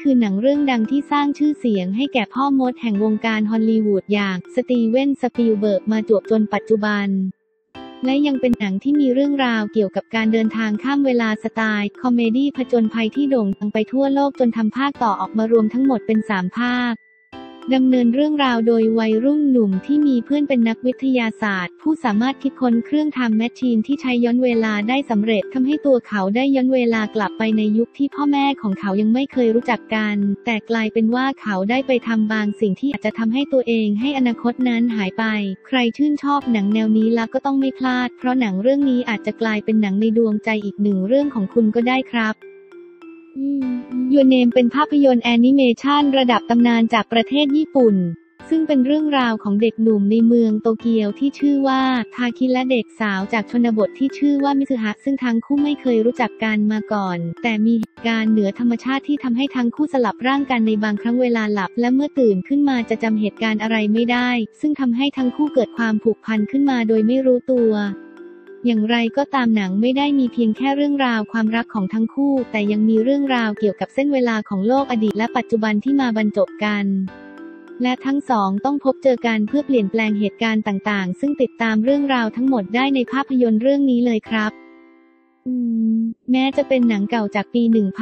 คือหนังเรื่องดังที่สร้างชื่อเสียงให้แก่พ่อมดแห่งวงการฮอลลีวูดอย่างสตีเวนสปีลเบิร์กมาจวบจนปัจจุบันและยังเป็นหนังที่มีเรื่องราวเกี่ยวกับการเดินทางข้ามเวลาสไตล์คอมเมดี้ผจญภัยที่โด่งดังไปทั่วโลกจนทำภาคต่อออกมารวมทั้งหมดเป็น3 ภาคดำเนินเรื่องราวโดยวัยรุ่นหนุ่มที่มีเพื่อนเป็นนักวิทยาศาสตร์ผู้สามารถคิดค้นเครื่องไทม์แมชชีนที่ใช้ย้อนเวลาได้สำเร็จทำให้ตัวเขาได้ย้อนเวลากลับไปในยุคที่พ่อแม่ของเขายังไม่เคยรู้จักกันแต่กลายเป็นว่าเขาได้ไปทำบางสิ่งที่อาจจะทำให้ตัวเองให้อนาคตนั้นหายไปใครชื่นชอบหนังแนวนี้แล้วก็ต้องไม่พลาดเพราะหนังเรื่องนี้อาจจะกลายเป็นหนังในดวงใจอีก1 เรื่องของคุณก็ได้ครับYour Name เป็นภาพยนตร์แอนิเมชันระดับตำนานจากประเทศญี่ปุ่นซึ่งเป็นเรื่องราวของเด็กหนุ่มในเมืองโตเกียวที่ชื่อว่าทาคิและเด็กสาวจากชนบทที่ชื่อว่ามิซึฮะซึ่งทั้งคู่ไม่เคยรู้จักกันมาก่อนแต่มีเหตุการณ์เหนือธรรมชาติที่ทำให้ทั้งคู่สลับร่างกันในบางครั้งเวลาหลับและเมื่อตื่นขึ้นมาจะจำเหตุการณ์อะไรไม่ได้ซึ่งทำให้ทั้งคู่เกิดความผูกพันขึ้นมาโดยไม่รู้ตัวอย่างไรก็ตามหนังไม่ได้มีเพียงแค่เรื่องราวความรักของทั้งคู่แต่ยังมีเรื่องราวเกี่ยวกับเส้นเวลาของโลกอดีตและปัจจุบันที่มาบรรจบกันและทั้งสองต้องพบเจอกันเพื่อเปลี่ยนแปลงเหตุการณ์ต่างๆซึ่งติดตามเรื่องราวทั้งหมดได้ในภาพยนตร์เรื่องนี้เลยครับแม้จะเป็นหนังเก่าจากปี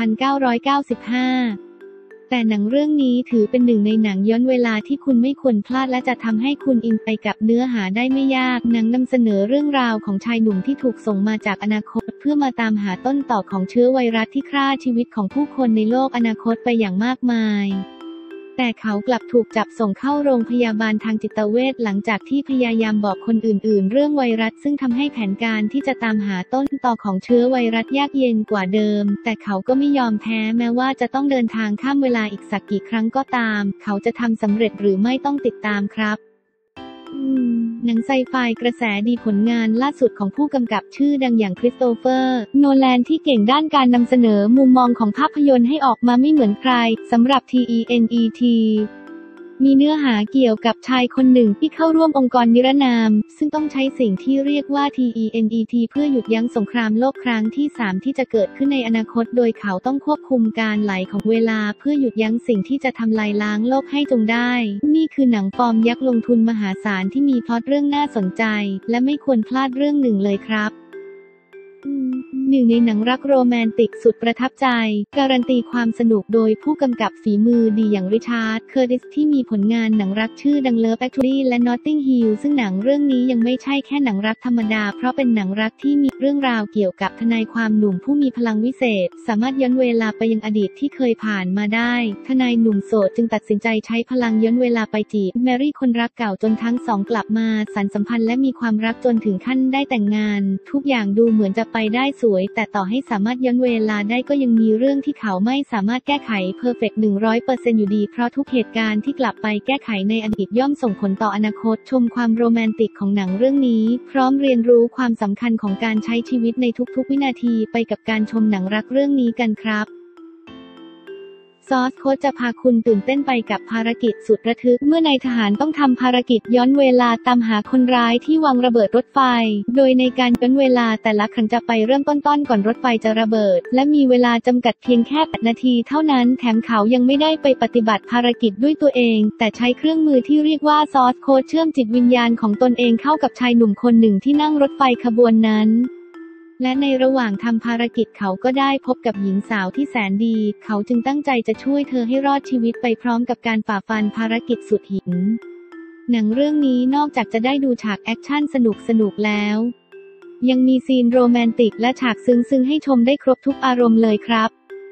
1995แต่หนังเรื่องนี้ถือเป็นหนึ่งในหนังย้อนเวลาที่คุณไม่ควรพลาดและจะทำให้คุณอินไปกับเนื้อหาได้ไม่ยากหนังนำเสนอเรื่องราวของชายหนุ่มที่ถูกส่งมาจากอนาคตเพื่อมาตามหาต้นต่อของเชื้อไวรัสที่ฆ่าชีวิตของผู้คนในโลกอนาคตไปอย่างมากมายแต่เขากลับถูกจับส่งเข้าโรงพยาบาลทางจิตเวชหลังจากที่พยายามบอกคนอื่นๆเรื่องไวรัสซึ่งทำให้แผนการที่จะตามหาต้นตอของเชื้อไวรัสยากเย็นกว่าเดิมแต่เขาก็ไม่ยอมแพ้แม้ว่าจะต้องเดินทางข้ามเวลาอีกสักกี่ครั้งก็ตามเขาจะทำสำเร็จหรือไม่ต้องติดตามครับหนังไซไฟกระแสดีผลงานล่าสุดของผู้กำกับชื่อดังอย่างคริสโตเฟอร์โนแลนที่เก่งด้านการนำเสนอมุมมองของภาพยนตร์ให้ออกมาไม่เหมือนใครสำหรับ TENET มีเนื้อหาเกี่ยวกับชายคนหนึ่งที่เข้าร่วมองค์กรนิรนามซึ่งต้องใช้สิ่งที่เรียกว่า TENET เพื่อหยุดยั้งสงครามโลกครั้งที่3ที่จะเกิดขึ้นในอนาคตโดยเขาต้องควบคุมการไหลของเวลาเพื่อหยุดยั้งสิ่งที่จะทำลายล้างโลกให้จงได้นี่คือหนังฟอร์มยักษ์ลงทุนมหาศาลที่มีพล็อตเรื่องน่าสนใจและไม่ควรพลาดเรื่องหนึ่งเลยครับหนึ่งในหนังรักโรแมนติกสุดประทับใจการันตีความสนุกโดยผู้กำกับฝีมือดีอย่างริชาร์ด เคอร์ติสที่มีผลงานหนังรักชื่อดัง Love Actually และ Notting Hill ซึ่งหนังเรื่องนี้ยังไม่ใช่แค่หนังรักธรรมดาเพราะเป็นหนังรักที่มีเรื่องราวเกี่ยวกับทนายความหนุ่มผู้มีพลังวิเศษสามารถย้อนเวลาไปยังอดีตที่เคยผ่านมาได้ทนายหนุ่มโสดจึงตัดสินใจใช้พลังย้อนเวลาไปจีบแมรี่คนรักเก่าจนทั้งสองกลับมาสานสัมพันธ์และมีความรักจนถึงขั้นได้แต่งงานทุกอย่างดูเหมือนจะไปได้สวยแต่ต่อให้สามารถย้อนเวลาได้ก็ยังมีเรื่องที่เขาไม่สามารถแก้ไขเพอร์เฟกต์ 100% อยู่ดีเพราะทุกเหตุการณ์ที่กลับไปแก้ไขในอดีตย่อมส่งผลต่ออนาคตชมความโรแมนติกของหนังเรื่องนี้พร้อมเรียนรู้ความสำคัญของการใช้ชีวิตในทุกๆวินาทีไปกับการชมหนังรักเรื่องนี้กันครับซอสโค้ดจะพาคุณตื่นเต้นไปกับภารกิจสุดระทึกเมื่อนายทหารต้องทำภารกิจย้อนเวลาตามหาคนร้ายที่วางระเบิดรถไฟโดยในการย้อนเวลาแต่ละครั้งจะไปเริ่มต้นก่อนรถไฟจะระเบิดและมีเวลาจำกัดเพียงแค่8 นาทีเท่านั้นแถมเขายังไม่ได้ไปปฏิบัติภารกิจด้วยตัวเองแต่ใช้เครื่องมือที่เรียกว่าซอสโค้ดเชื่อมจิตวิญญาณของตนเองเข้ากับชายหนุ่มคนหนึ่งที่นั่งรถไฟขบวนนั้นและในระหว่างทำภารกิจเขาก็ได้พบกับหญิงสาวที่แสนดีเขาจึงตั้งใจจะช่วยเธอให้รอดชีวิตไปพร้อมกับการฝ่าฟันภารกิจสุดหินหนังเรื่องนี้นอกจากจะได้ดูฉากแอคชั่นสนุกแล้วยังมีซีนโรแมนติกและฉากซึ้งให้ชมได้ครบทุกอารมณ์เลยครับ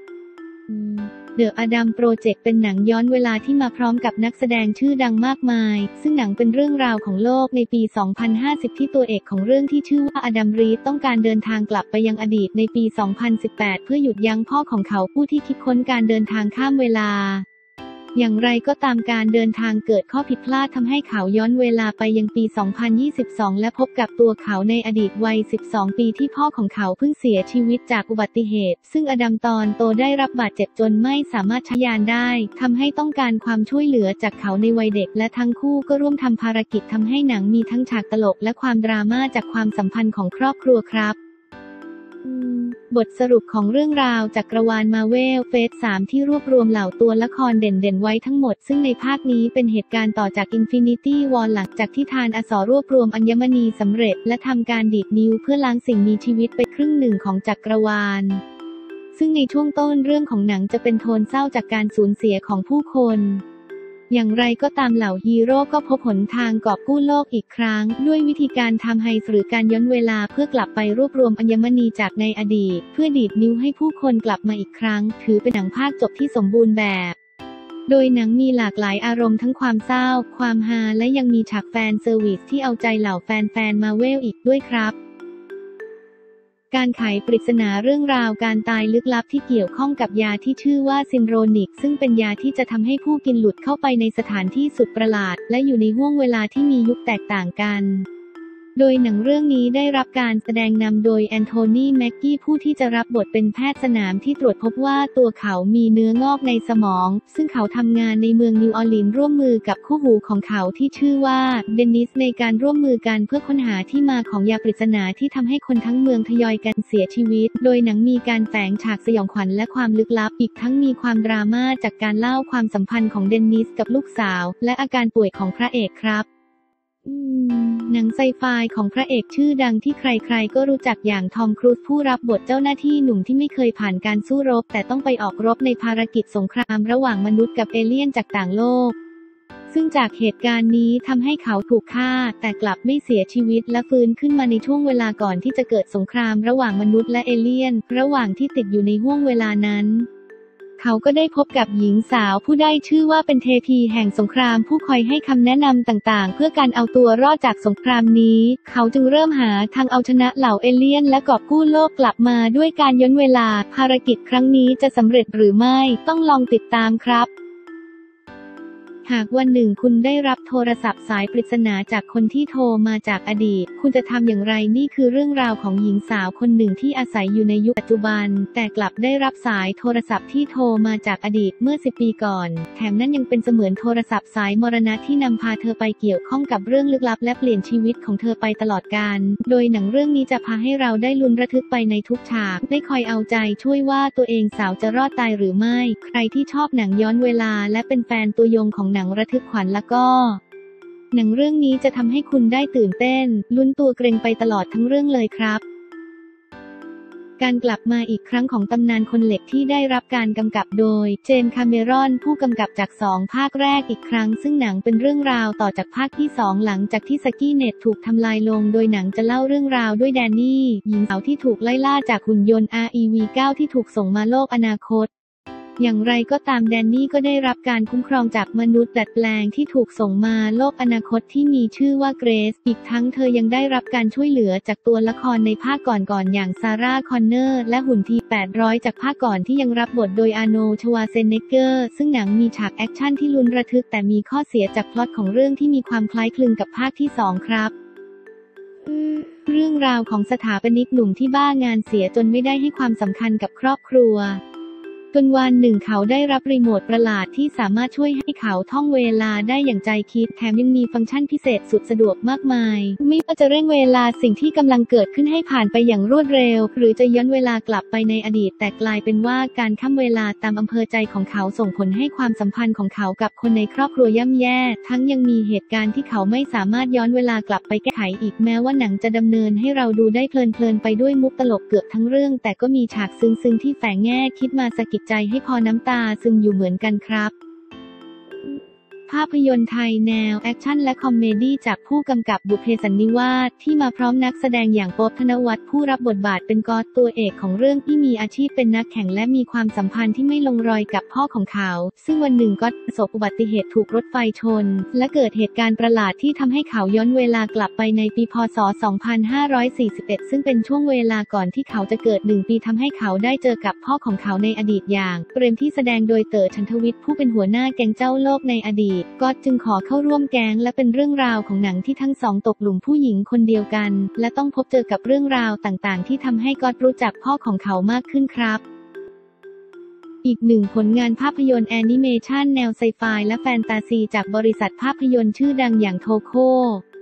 The Adam Project เป็นหนังย้อนเวลาที่มาพร้อมกับนักแสดงชื่อดังมากมายซึ่งหนังเป็นเรื่องราวของโลกในปี 2050 ที่ตัวเอกของเรื่องที่ชื่อว่าอดัม รีดต้องการเดินทางกลับไปยังอดีตในปี 2018 เพื่อหยุดยั้งพ่อของเขาผู้ที่คิดค้นการเดินทางข้ามเวลาอย่างไรก็ตามการเดินทางเกิดข้อผิดพลาดทำให้เขาย้อนเวลาไปยังปี 2022 และพบกับตัวเขาในอดีตวัย 12 ปีที่พ่อของเขาเพิ่งเสียชีวิตจากอุบัติเหตุซึ่งอดัมตอนโตได้รับบาดเจ็บจนไม่สามารถใช้ยานได้ทำให้ต้องการความช่วยเหลือจากเขาในวัยเด็กและทั้งคู่ก็ร่วมทำภารกิจทำให้หนังมีทั้งฉากตลกและความดราม่าจากความสัมพันธ์ของครอบครัวครับบทสรุปของเรื่องราวจักรวาลมาเวลเฟส 3ที่รวบรวมเหล่าตัวละครเด่นๆไว้ทั้งหมดซึ่งในภาคนี้เป็นเหตุการณ์ต่อจาก Infinity War หลังจากที่ธานอสรรวบรวมอัญมณีสำเร็จและทำการดีดนิ้วเพื่อล้างสิ่งมีชีวิตไปครึ่งหนึ่งของจักรวาลซึ่งในช่วงต้นเรื่องของหนังจะเป็นโทนเศร้าจากการสูญเสียของผู้คนอย่างไรก็ตามเหล่าฮีโร่ก็พบหนทางกอบกู้โลกอีกครั้งด้วยวิธีการทำไฮหรือการย้อนเวลาเพื่อกลับไปรวบรวมอัญมณีจากในอดีตเพื่อดีดนิ้วให้ผู้คนกลับมาอีกครั้งถือเป็นหนังภาคจบที่สมบูรณ์แบบโดยหนังมีหลากหลายอารมณ์ทั้งความเศร้าความฮาและยังมีฉากแฟนเซอร์วิสที่เอาใจเหล่าแฟนมาเวลอีกด้วยครับการไขปริศนาเรื่องราวการตายลึกลับที่เกี่ยวข้องกับยาที่ชื่อว่าซินโรนิกซึ่งเป็นยาที่จะทำให้ผู้กินหลุดเข้าไปในสถานที่สุดประหลาดและอยู่ในห้วงเวลาที่มียุคแตกต่างกันโดยหนังเรื่องนี้ได้รับการแสดงนำโดยแอนโทนีแม็กกี้ผู้ที่จะรับบทเป็นแพทย์สนามที่ตรวจพบว่าตัวเขามีเนื้องอกในสมองซึ่งเขาทำงานในเมืองนิวออร์ลีนส์ร่วมมือกับคู่หูของเขาที่ชื่อว่าเดนิสในการร่วมมือกันเพื่อค้นหาที่มาของยาปริศนาที่ทำให้คนทั้งเมืองทยอยกันเสียชีวิตโดยหนังมีการแฝงฉากสยองขวัญและความลึกลับอีกทั้งมีความดราม่าจากการเล่าความสัมพันธ์ของเดนิสกับลูกสาวและอาการป่วยของพระเอกครับหนังไซไฟของพระเอกชื่อดังที่ใครๆก็รู้จักอย่างทอมครูซผู้รับบทเจ้าหน้าที่หนุ่มที่ไม่เคยผ่านการสู้รบแต่ต้องไปออกรบในภารกิจสงครามระหว่างมนุษย์กับเอเลี่ยนจากต่างโลกซึ่งจากเหตุการณ์นี้ทำให้เขาถูกฆ่าแต่กลับไม่เสียชีวิตและฟื้นขึ้นมาในช่วงเวลาก่อนที่จะเกิดสงครามระหว่างมนุษย์และเอเลี่ยนระหว่างที่ติดอยู่ในห้วงเวลานั้นเขาก็ได้พบกับหญิงสาวผู้ได้ชื่อว่าเป็นเทพีแห่งสงครามผู้คอยให้คำแนะนำต่างๆเพื่อการเอาตัวรอดจากสงครามนี้เขาจึงเริ่มหาทางเอาชนะเหล่าเอเลี่ยนและกอบกู้โลกกลับมาด้วยการย้อนเวลาภารกิจครั้งนี้จะสำเร็จหรือไม่ต้องลองติดตามครับหากวันหนึ่งคุณได้รับโทรศัพท์สายปริศนาจากคนที่โทรมาจากอดีตคุณจะทำอย่างไรนี่คือเรื่องราวของหญิงสาวคนหนึ่งที่อาศัยอยู่ในยุคปัจจุบันแต่กลับได้รับสายโทรศัพท์ที่โทรมาจากอดีตเมื่อ10 ปีก่อนแถมนั่นยังเป็นเสมือนโทรศัพท์สายมรณะที่นำพาเธอไปเกี่ยวข้องกับเรื่องลึกลับและเปลี่ยนชีวิตของเธอไปตลอดกาลโดยหนังเรื่องนี้จะพาให้เราได้ลุ้นระทึกไปในทุกฉากได้คอยเอาใจช่วยว่าตัวเองสาวจะรอดตายหรือไม่ใครที่ชอบหนังย้อนเวลาและเป็นแฟนตัวยงของหนังระทึกขวัญแล้วก็หนังเรื่องนี้จะทำให้คุณได้ตื่นเต้นลุ้นตัวเกรงไปตลอดทั้งเรื่องเลยครับการกลับมาอีกครั้งของตำนานคนเหล็กที่ได้รับการกำกับโดยเจมส์คาเมรอนผู้กำกับจาก2 ภาคแรกอีกครั้งซึ่งหนังเป็นเรื่องราวต่อจากภาคที่2หลังจากที่สกี้เน็ตถูกทำลายลงโดยหนังจะเล่าเรื่องราวด้วยแดนนี่หญิงสาวที่ถูกไล่ล่าจากหุ่นยนต์ REV9 ที่ถูกส่งมาโลกอนาคตอย่างไรก็ตามแดนนี่ก็ได้รับการคุ้มครองจากมนุษย์ดัดแปลงที่ถูกส่งมาโลกอนาคตที่มีชื่อว่าเกรซอีกทั้งเธอยังได้รับการช่วยเหลือจากตัวละครในภาคก่อนๆอย่างซาร่าคอนเนอร์และหุ่นที800จากภาคก่อนที่ยังรับบทโดยอาร์โนลด์ ชวาเซนเนกเกอร์ซึ่งหนังมีฉากแอคชั่นที่ลุ้นระทึกแต่มีข้อเสียจากพล็อตของเรื่องที่มีความคล้ายคลึงกับภาคที่2ครับเรื่องราวของสถาปนิกหนุ่มที่บ้างานเสียจนไม่ได้ให้ความสำคัญกับครอบครัวจนวันหนึ่งเขาได้รับรีโมทประหลาดที่สามารถช่วยให้เขาท่องเวลาได้อย่างใจคิดแถมยังมีฟังก์ชันพิเศษสุดสะดวกมากมายไม่ว่าจะเร่งเวลาสิ่งที่กำลังเกิดขึ้นให้ผ่านไปอย่างรวดเร็วหรือจะย้อนเวลากลับไปในอดีตแต่กลายเป็นว่าการข้ามเวลาตามอำเภอใจของเขาส่งผลให้ความสัมพันธ์ของเขากับคนในครอบครัวย่ำแย่ทั้งยังมีเหตุการณ์ที่เขาไม่สามารถย้อนเวลากลับไปแก้ไขอีกแม้ว่าหนังจะดำเนินให้เราดูได้เพลินไปด้วยมุกตลกเกือบทั้งเรื่องแต่ก็มีฉากซึ้งที่แฝงแง่คิดมาสะกิดใจให้พอน้ำตาซึมอยู่เหมือนกันครับภาพยนตร์ไทยแนวแอคชั่นและคอมเมดี้จากผู้กำกับบุพเพสันนิวาสที่มาพร้อมนักแสดงอย่างโป๊ป ธนวัฒน์ผู้รับบทบาทเป็นก๊อตตัวเอกของเรื่องที่มีอาชีพเป็นนักแข่งและมีความสัมพันธ์ที่ไม่ลงรอยกับพ่อของเขาซึ่งวันหนึ่งก๊อตประสบอุบัติเหตุถูกรถไฟชนและเกิดเหตุการณ์ประหลาดที่ทำให้เขาย้อนเวลากลับไปในปีพ.ศ. 2541ซึ่งเป็นช่วงเวลาก่อนที่เขาจะเกิด1 ปีทำให้เขาได้เจอกับพ่อของเขาในอดีตอย่างเปรมที่แสดงโดยเต๋อ ชันทวิทย์ผู้เป็นหัวหน้าแก๊งเจ้าโลกในอดีตก๊อตจึงขอเข้าร่วมแก๊งและเป็นเรื่องราวของหนังที่ทั้งสองตกหลุมผู้หญิงคนเดียวกันและต้องพบเจอกับเรื่องราวต่างๆที่ทำให้ก๊อตรู้จักพ่อของเขามากขึ้นครับอีกหนึ่งผลงานภาพยนตร์แอนิเมชันแนวไซไฟและแฟนตาซีจากบริษัทภาพยนตร์ชื่อดังอย่างโทโค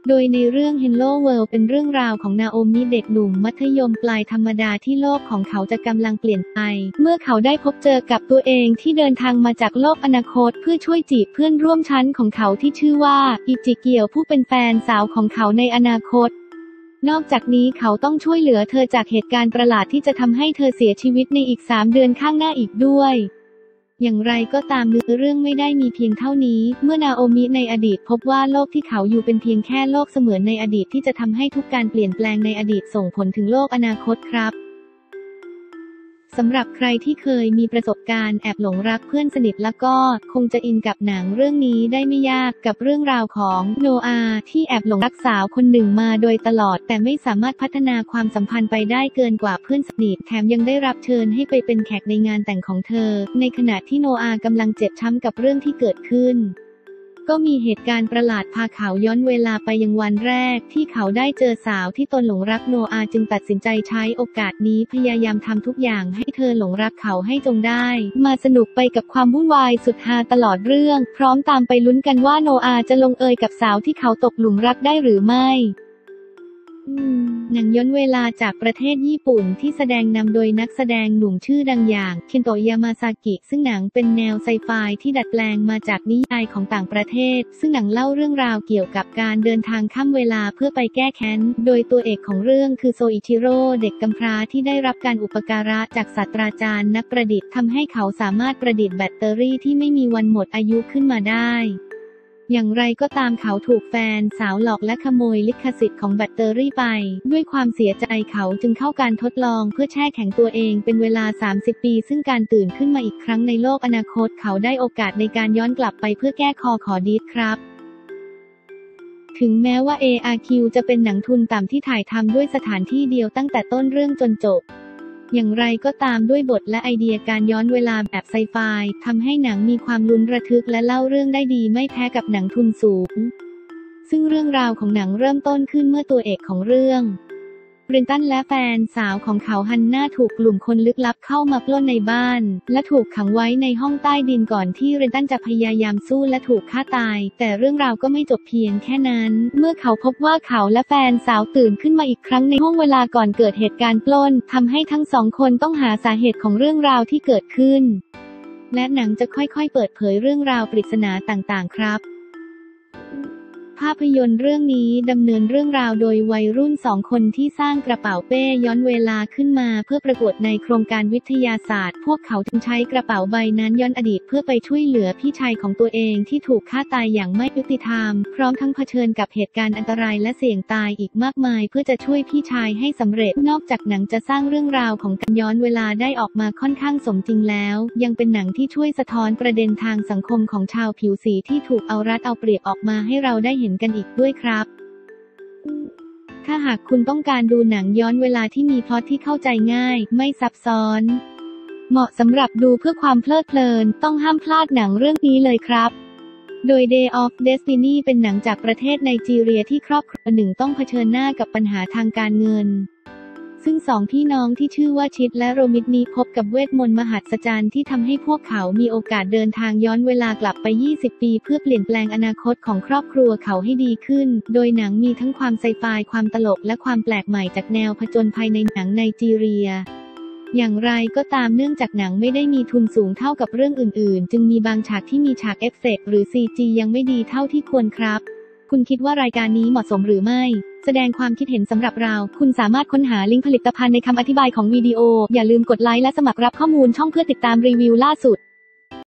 โดยในเรื่อง Hello World เป็นเรื่องราวของนาโอมิเด็กหนุ่มมัธยมปลายธรรมดาที่โลกของเขาจะกำลังเปลี่ยนไปเมื่อเขาได้พบเจอกับตัวเองที่เดินทางมาจากโลกอนาคตเพื่อช่วยจีบเพื่อนร่วมชั้นของเขาที่ชื่อว่าอิจิเกียวผู้เป็นแฟนสาวของเขาในอนาคตนอกจากนี้เขาต้องช่วยเหลือเธอจากเหตุการณ์ประหลาดที่จะทำให้เธอเสียชีวิตในอีก3 เดือนข้างหน้าอีกด้วยอย่างไรก็ตามเนื้อเรื่องไม่ได้มีเพียงเท่านี้เมื่อนาโอมิในอดีตพบว่าโลกที่เขาอยู่เป็นเพียงแค่โลกเสมือนในอดีตที่จะทำให้ทุกการเปลี่ยนแปลงในอดีตส่งผลถึงโลกอนาคตครับสำหรับใครที่เคยมีประสบการณ์แอบหลงรักเพื่อนสนิทแล้วก็คงจะอินกับหนังเรื่องนี้ได้ไม่ยากกับเรื่องราวของโนอาที่แอบหลงรักสาวคนหนึ่งมาโดยตลอดแต่ไม่สามารถพัฒนาความสัมพันธ์ไปได้เกินกว่าเพื่อนสนิทแถมยังได้รับเชิญให้ไปเป็นแขกในงานแต่งของเธอในขณะที่โนอากำลังเจ็บช้ำกับเรื่องที่เกิดขึ้นก็มีเหตุการณ์ประหลาดพาเขาย้อนเวลาไปยังวันแรกที่เขาได้เจอสาวที่ตนหลงรักโนอาจึงตัดสินใจใช้โอกาสนี้พยายามทำทุกอย่างให้เธอหลงรักเขาให้จงได้มาสนุกไปกับความวุ่นวายสุดฮาตลอดเรื่องพร้อมตามไปลุ้นกันว่าโนอาจะลงเอยกับสาวที่เขาตกหลุมรักได้หรือไม่หนังย้อนเวลาจากประเทศญี่ปุ่นที่แสดงนำโดยนักแสดงหนุ่มชื่อดังอย่างเคนโตะยามาซากิซึ่งหนังเป็นแนวไซไฟที่ดัดแปลงมาจากนิยายของต่างประเทศซึ่งหนังเล่าเรื่องราวเกี่ยวกับการเดินทางข้ามเวลาเพื่อไปแก้แค้นโดยตัวเอกของเรื่องคือโซอิชิโร่เด็กกำพร้าที่ได้รับการอุปการะจากศาสตราจารย์นักประดิษฐ์ทำให้เขาสามารถประดิษฐ์แบตเตอรี่ที่ไม่มีวันหมดอายุขึ้นมาได้อย่างไรก็ตามเขาถูกแฟนสาวหลอกและขโมยลิขสิทธิ์ของแบตเตอรี่ไปด้วยความเสียใจเขาจึงเข้าการทดลองเพื่อแช่แข็งตัวเองเป็นเวลา30 ปีซึ่งการตื่นขึ้นมาอีกครั้งในโลกอนาคตเขาได้โอกาสในการย้อนกลับไปเพื่อแก้คอขอดีดครับถึงแม้ว่า ARQ จะเป็นหนังทุนต่ำที่ถ่ายทำด้วยสถานที่เดียวตั้งแต่ต้นเรื่องจนจบอย่างไรก็ตามด้วยบทและไอเดียการย้อนเวลาแบบไซไฟทำให้หนังมีความลุ้นระทึกและเล่าเรื่องได้ดีไม่แพ้กับหนังทุนสูงซึ่งเรื่องราวของหนังเริ่มต้นขึ้นเมื่อตัวเอกของเรื่องเรนตันและแฟนสาวของเขาฮันน่าถูกกลุ่มคนลึกลับเข้ามาปล้นในบ้านและถูกขังไว้ในห้องใต้ดินก่อนที่เรนตันจะพยายามสู้และถูกฆ่าตายแต่เรื่องราวก็ไม่จบเพียงแค่นั้นเมื่อเขาพบว่าเขาและแฟนสาวตื่นขึ้นมาอีกครั้งในห้วงเวลาก่อนเกิดเหตุการณ์ปล้นทำให้ทั้งสองคนต้องหาสาเหตุของเรื่องราวที่เกิดขึ้นและหนังจะค่อยๆเปิดเผยเรื่องราวปริศนาต่างๆครับภาพยนตร์เรื่องนี้ดำเนินเรื่องราวโดยวัยรุ่น2 คนที่สร้างกระเป๋าเป้ย้อนเวลาขึ้นมาเพื่อประกวดในโครงการวิทยาศาสตร์พวกเขาจึงใช้กระเป๋าใบนั้นย้อนอดีตเพื่อไปช่วยเหลือพี่ชายของตัวเองที่ถูกฆ่าตายอย่างไม่ยุติธรรมพร้อมทั้งเผชิญกับเหตุการณ์อันตรายและเสี่ยงตายอีกมากมายเพื่อจะช่วยพี่ชายให้สำเร็จนอกจากหนังจะสร้างเรื่องราวของการย้อนเวลาได้ออกมาค่อนข้างสมจริงแล้วยังเป็นหนังที่ช่วยสะท้อนประเด็นทางสังคมของชาวผิวสีที่ถูกเอารัดเอาเปรียบออกมาให้เราได้เห็นกันอีกด้วยครับถ้าหากคุณต้องการดูหนังย้อนเวลาที่มีพล็อตที่เข้าใจง่ายไม่ซับซ้อนเหมาะสำหรับดูเพื่อความเพลิดเพลินต้องห้ามพลาดหนังเรื่องนี้เลยครับโดย Day of Destiny เป็นหนังจากประเทศไนจีเรียที่ครอบครัวหนึ่งต้องเผชิญหน้ากับปัญหาทางการเงินซึ่ง2 พี่น้องที่ชื่อว่าชิดและโรมิตนี้พบกับเวทมนต์มหัศจรรย์ที่ทำให้พวกเขามีโอกาสเดินทางย้อนเวลากลับไป20 ปีเพื่อเปลี่ยนแปลงอนาคตของครอบครัวเขาให้ดีขึ้นโดยหนังมีทั้งความไซไฟความตลกและความแปลกใหม่จากแนวผจญภัยในหนังไนจีเรียอย่างไรก็ตามเนื่องจากหนังไม่ได้มีทุนสูงเท่ากับเรื่องอื่นๆจึงมีบางฉากที่มีฉากเอฟเฟกต์หรือ CG ยังไม่ดีเท่าที่ควรครับคุณคิดว่ารายการนี้เหมาะสมหรือไม่แสดงความคิดเห็นสำหรับเราคุณสามารถค้นหาลิงก์ผลิตภัณฑ์ในคำอธิบายของวิดีโออย่าลืมกดไลค์และสมัครรับข้อมูลช่องเพื่อติดตามรีวิวล่าสุด